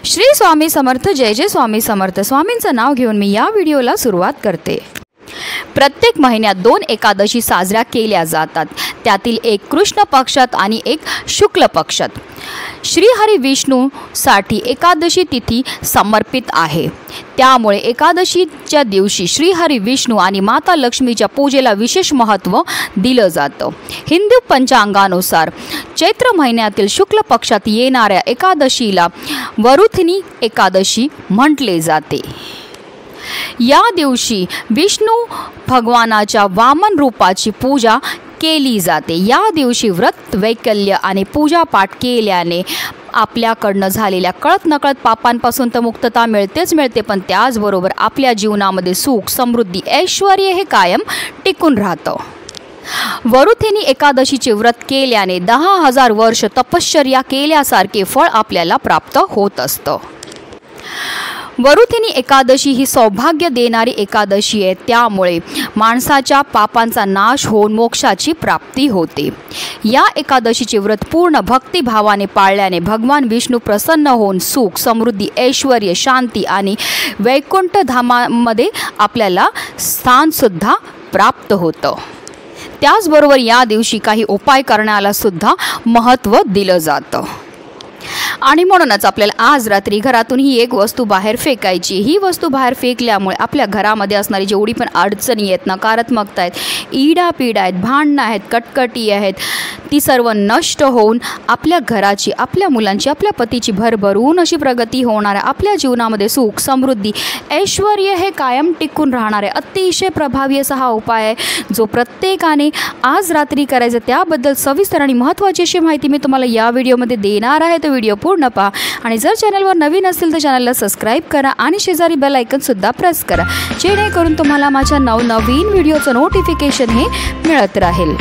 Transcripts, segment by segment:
श्री स्वामी समर्थ, जय जय स्वामी समर्थ। स्वामींचं नाव घेऊन मी या व्हिडिओला सुरुवात करते। प्रत्येक महिन्यात 2 एकादशी साजऱ्या केल्या जातात, त्यातील एक कृष्ण पक्षात आणि एक शुक्ल पक्षात। श्री हरी विष्णूसाठी एकादशी तिथी समर्पित आहे, त्यामुळे एकादशीच्या दिवशी श्री हरी विष्णू आणि माता लक्ष्मीच्या पूजेला विशेष महत्त्व दिलं जातं। हिंदू पंचांगानुसार चैत्र महिन्यातील शुक्ल पक्षात येणाऱ्या एकादशीला वरुथिनी एकादशी म्हटले जाते। या दिवशी विष्णू भगवानाच्या वामन रूपाची पूजा केली जाते। या दिवशी व्रत, वैकल्य आणि पूजापाठ केल्याने आपल्याकडनं झालेल्या कळत नकळत पापांपासून तर मुक्तता मिळतेच मिळते, पण त्याचबरोबर आपल्या जीवनामध्ये सुख, समृद्धी, ऐश्वर हे कायम टिकून राहतं। वरुथिनी एकादशीचे व्रत केल्याने 10,000 वर्ष तपश्चर्या केल्यासारखे फळ आपल्याला प्राप्त होत असतं। वरुथिनी एकादशी ही सौभाग्य देणारी एकादशी आहे, त्यामुळे माणसाच्या पापांचा नाश होऊन मोक्षाची प्राप्ती होते। या एकादशीचे व्रत पूर्ण भक्तिभावाने पाळल्याने भगवान विष्णू प्रसन्न होऊन सुख, समृद्धी, ऐश्वर, शांती आणि वैकुंठ धामामध्ये आपल्याला स्थानसुद्धा प्राप्त होतं। त्याचबरोबर या दिवशी काही उपाय करण्याला सुद्धा महत्त्व दिलं जातं आणि म्हणूनच आपल्याला आज रात्री घरातून ही एक वस्तू बाहेर फेकायची। ही वस्तू बाहेर फेकल्यामुळे आपल्या घरामध्ये असणारी जेवढी पण अडचणी आहेत, नकारात्मकता आहेत, इडापीडा आहेत, भांडणं आहेत, कटकटी आहेत, ती सर्व नष्ट होऊन आपल्या घराची, आपल्या मुलांची, आपल्या पतीची भरभरून अशी प्रगती होणार आहे। आपल्या जीवनामध्ये सुख, समृद्धी, ऐश्वर हे कायम टिकून राहणार आहे। अतिशय प्रभावी असा हा उपाय आहे, जो प्रत्येकाने आज रात्री करायचा। त्याबद्दल सविस्तर आणि महत्त्वाची अशी माहिती मी तुम्हाला या व्हिडिओमध्ये देणार आहे, तो व्हिडिओ पूर्ण पहा आणि जर चॅनलवर नवीन असेल तर चॅनलला सबस्क्राईब करा आणि शेजारी बेल आयकॉन सुद्धा प्रेस करा, जेणेकरून तुम्हाला माझ्या नवनवीन व्हिडिओचं नोटिफिकेशन हे मिळत राहील।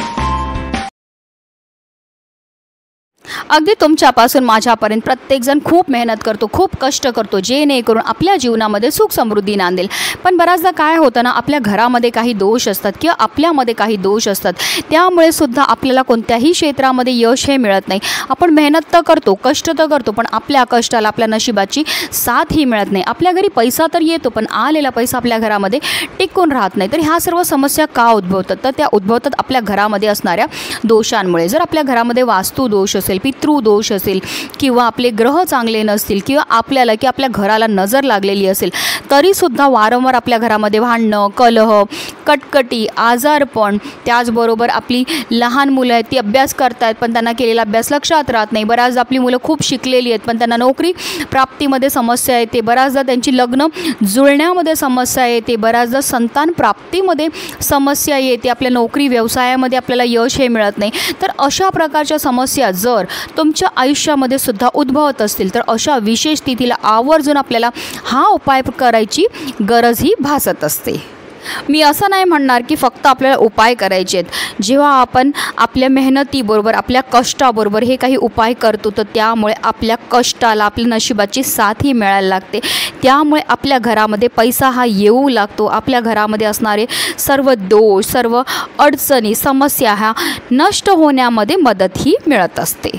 अगदी तुमच्यापासून माझ्यापर्यंत प्रत्येकजण खूप मेहनत करतो, खूप कष्ट करतो, जेणेकरून आपल्या जीवनामध्ये सुख समृद्धी नांदेल। पण बऱ्याचदा काय होतं ना, आपल्या घरामध्ये काही दोष असतात किंवा आपल्यामध्ये काही दोष असतात, त्यामुळे सुद्धा आपल्याला कोणत्याही क्षेत्रामध्ये यश हे मिळत नाही। आपण मेहनत तर करतो, कष्ट तर करतो, पण आपल्या कष्टाला, आपल्या नशिबाची साथ ही मिळत नाही। आपल्या घरी पैसा तर येतो, पण आलेला पैसा आपल्या घरामध्ये टिकून राहत नाही। तर ह्या सर्व समस्या का उद्भवतात, तर त्या उद्भवतात आपल्या घरामध्ये असणाऱ्या दोषांमुळे। जर आपल्या घरामध्ये वास्तू दोष असेल, पितृदोष असेल किंवा आपले ग्रह चांगले नसतील किंवा आपल्याला की आपल्या घराला नजर लागलेली असेल, तरीसुद्धा वारंवार आपल्या घरामध्ये भांडणं, कलह, कटकटी, आजारपण, त्याचबरोबर आपली लहान मुलं आहेत ती अभ्यास करतायत पण त्यांना केलेला अभ्यास लक्षात राहत नाही। बऱ्याचदा आपली मुलं खूप शिकलेली आहेत पण त्यांना नोकरी प्राप्तीमध्ये समस्या येते, बऱ्याचदा त्यांची लग्न जुळण्यामध्ये समस्या येते, बऱ्याचदा संतान प्राप्तीमध्ये समस्या येते, आपल्या नोकरी व्यवसायामध्ये आपल्याला यश हे मिळत नाही। तर अशा प्रकारच्या समस्या जर तुमच्या आयुष्यामध्ये सुद्धा उद्भवत असतील तर अशा विशेष तिथीला आवर्जून आपल्याला हा उपाय करायची गरज ही भासत असते। मी असं नाही म्हणणार की फक्त आपल्याला उपाय करायचे आहेत। जेव्हा आपण आपल्या मेहनतीबरोबर, आपल्या कष्टाबरोबर हे काही उपाय करतो तर त्यामुळे आपल्या कष्टाला, आपल्या नशिबाची साथ ही मिळायला लागते। त्यामुळे आपल्या घरामध्ये पैसा हा येऊ लागतो, आपल्या घरामध्ये असणारे सर्व दोष, सर्व अडचणी, समस्या ह्या नष्ट होण्यामध्ये मदत ही मिळत असते।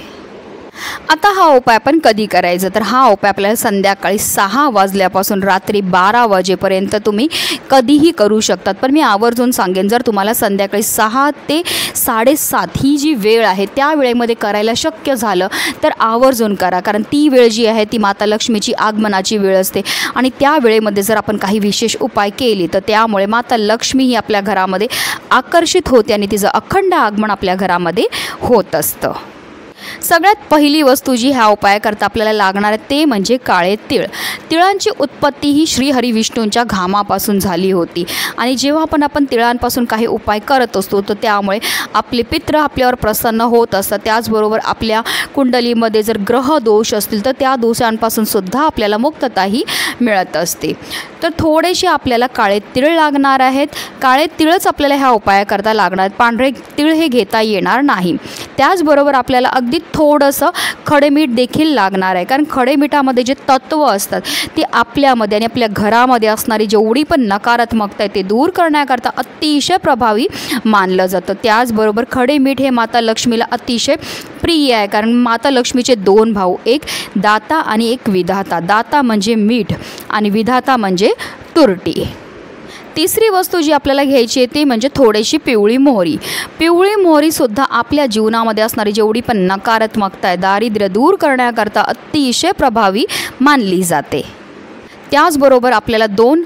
आता हा उपाय आपण कधी करायचा, तर हा उपाय आपल्याला संध्याकाळी 6 वाजल्यापासून रात्री 12 वाजेपर्यंत तुम्ही कधीही करू शकतात। पण मी आवर्जून सांगेन, जर तुम्हाला संध्याकाळी 6 ते 7:30 ही जी वेळ आहे त्या वेळेमध्ये करायला शक्य झालं तर आवर्जून करा, कारण ती वेळ जी आहे ती माता लक्ष्मीची आगमनाची वेळ असते आणि त्या वेळेमध्ये जर आपण काही विशेष उपाय केले तर त्यामुळे माता लक्ष्मी ही आपल्या घरामध्ये आकर्षित होते आणि तिचं अखंड आगमन आपल्या घरामध्ये होत असतं। सगळ्यात पहिली वस्तू जी ह्या उपायाकरता आपल्याला लागणार आहे ते म्हणजे काळे तीळ। तिळांची उत्पत्ती ही श्री हरी विष्णूंच्या घामापासून झाली होती आणि जेव्हा आपण तिळांपासून काही उपाय करत असतो तर त्यामुळे आपले पित्र आपल्यावर प्रसन्न होत असतात। त्याचबरोबर आपल्या कुंडलीमध्ये जर ग्रह दोष असतील तर त्या दोषांपासून सुद्धा आपल्याला मुक्तताही मिळत असते। तर थोडेसे आपल्याला काळे तीळ लागणार आहेत। काळे तीळच आपल्याला ह्या उपायाकरता लागणार आहेत, पांढरे तीळ हे घेता येणार नाही। त्याचबरोबर आपल्याला अगदी थोडंसं खडे मीठ देखील लागणार आहे, कारण खडे मिठामध्ये जे तत्व असतात ते आपल्यामध्ये आणि आपल्या घरामध्ये असणारी जेवढी पण नकारात्मकता आहे ते दूर करण्याकरता अतिशय प्रभावी मानलं जातं। त्याचबरोबर खडे मीठ हे माता लक्ष्मीला अतिशय प्रिय आहे, कारण माता लक्ष्मीचे 2 भाऊ, एक दाता आणि एक विधाता. दाता म्हणजे मीठ आणि विधाता म्हणजे तुरटी. तिसरी वस्तू जी आपल्याला घ्यायची आहे ती म्हणजे थोडीशी पिवळी मोहरी. पिवळी मोहरीसुद्धा आपल्या जीवनामध्ये असणारी जेवढी पण नकारात्मकता आहे, दारिद्र्य दूर करण्याकरता अतिशय प्रभावी मानली जाते. त्याचबरोबर आपल्याला 2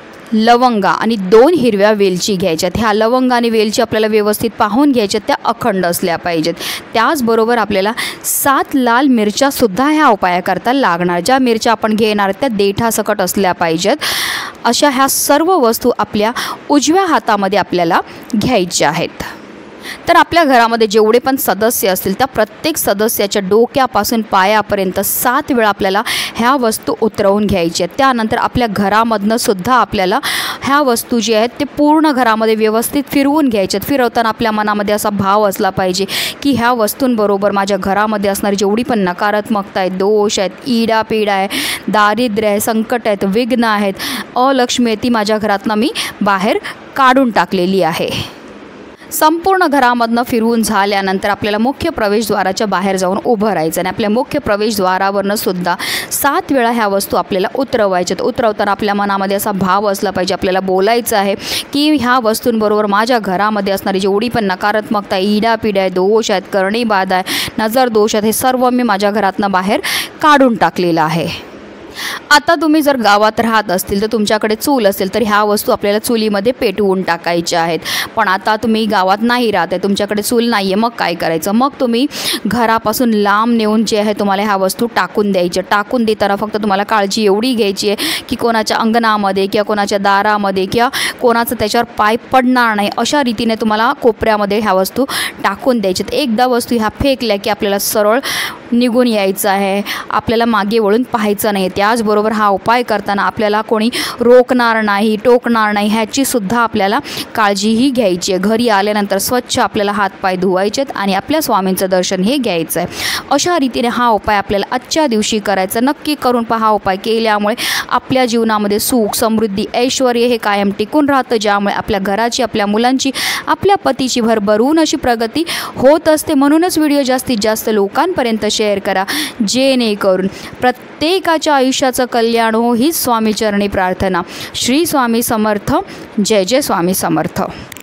लवंगा आणि 2 हिरव्या वेलची घ्यायच्यात. ह्या लवंगा आणि वेलची आपल्याला व्यवस्थित पाहून घ्यायच्यात, त्या अखंड असल्या पाहिजेत. त्याचबरोबर आपल्याला 7 लाल मिरच्यासुद्धा ह्या उपायाकरता लागणार. ज्या मिरच्या आपण घेणार त्या देठासकट असल्या पाहिजेत. अशा ह्या सर्व वस्तू आपल्या उजव्या हातामध्ये आपल्याला घ्यायच्या आहेत. तर आपल्या घरामध्ये जेवढे पण सदस्य असतील त्या प्रत्येक सदस्याच्या डोक्यापासून पायापर्यंत 7 वेळा आपल्याला ह्या वस्तू उतरवून घ्यायच्या आहेत. त्यानंतर आपल्या घरामधनं सुद्धा आपल्याला ह्या वस्तू जी आहेत ते पूर्ण घरामध्ये व्यवस्थित फिरवून घ्यायच्यात. फिरवताना आपल्या मनामध्ये असा भाव असला पाहिजे की ह्या वस्तूंबरोबर माझ्या घरामध्ये असणारी जेवढी पण नकारात्मकता आहे, दोष आहेत, इडापिडा आहे, दारिद्र्य आहे, संकट आहेत, विघ्न आहेत, अलक्ष्मी आहे, ती माझ्या घरातनं मी बाहेर काढून टाकलेली आहे. संपूर्ण घरामधनं फिरवून झाल्यानंतर आपल्याला मुख्य प्रवेशद्वाराच्या बाहेर जाऊन उभं राहायचं आणि आपल्या मुख्य प्रवेशद्वारावरनं सुद्धा 7 वेळा ह्या वस्तू आपल्याला उतरवायच्यात. उतरवताना आपल्या मनामध्ये असा भाव असला पाहिजे, आपल्याला बोलायचं आहे की ह्या वस्तूंबरोबर माझ्या घरामध्ये असणारी जेवढी पण नकारात्मकता आहे, इडापिडा आहे, दोष आहेत, करणीबाधा आहे, नजर दोष आहेत, हे सर्व मी माझ्या घरातनं बाहेर काढून टाकलेलं आहे. आता तुम्ही जर गावात राहत असतील तर तुमच्याकडे चूल असेल तर ह्या वस्तू आपल्याला चुलीमध्ये पेटवून टाकायच्या आहेत. पण आता तुम्ही गावात नाही राहत आहे, तुमच्याकडे चूल नाही आहे, मग काय करायचं? मग तुम्ही घरापासून लांब नेऊन जे आहे तुम्हाला ह्या वस्तू टाकून द्यायच्या. टाकून देताना फक्त तुम्हाला काळजी एवढी घ्यायची आहे की कोणाच्या अंगणामध्ये किंवा कोणाच्या दारामध्ये किंवा कोणाचं त्याच्यावर पाय पडणार नाही अशा रीतीने तुम्हाला कोपऱ्यामध्ये ह्या वस्तू टाकून द्यायच्यात. एकदा वस्तू ह्या फेकल्या की आपल्याला सरळ निघून यायचं आहे, आपल्याला मागे वळून पाहायचं नाही. त्याचबरोबर हा उपाय करताना आपल्याला कोणी रोखणार नाही, टोकणार नाही ह्याचीसुद्धा आपल्याला काळजीही घ्यायची आहे. घरी आल्यानंतर स्वच्छ आपल्याला हातपाय धुवायचेत आणि आपल्या स्वामींचं दर्शन हे घ्यायचं आहे. अशा रीतीने हा उपाय आपल्याला आजच्या दिवशी करायचा. नक्की करून पहा. उपाय केल्यामुळे आपल्या जीवनामध्ये सुख, समृद्धी, ऐश्वर हे कायम टिकून राहतं, ज्यामुळे आपल्या घराची, आपल्या मुलांची, आपल्या पतीची भरभरून अशी प्रगती होत असते. म्हणूनच व्हिडिओ जास्तीत जास्त लोकांपर्यंत शेअर करा, जेणेकरून प्रत्येकाच्या आयुष्याचं कल्याण हो, हीच स्वामीचरणी प्रार्थना. श्री स्वामी समर्थ. जय जय स्वामी समर्थ.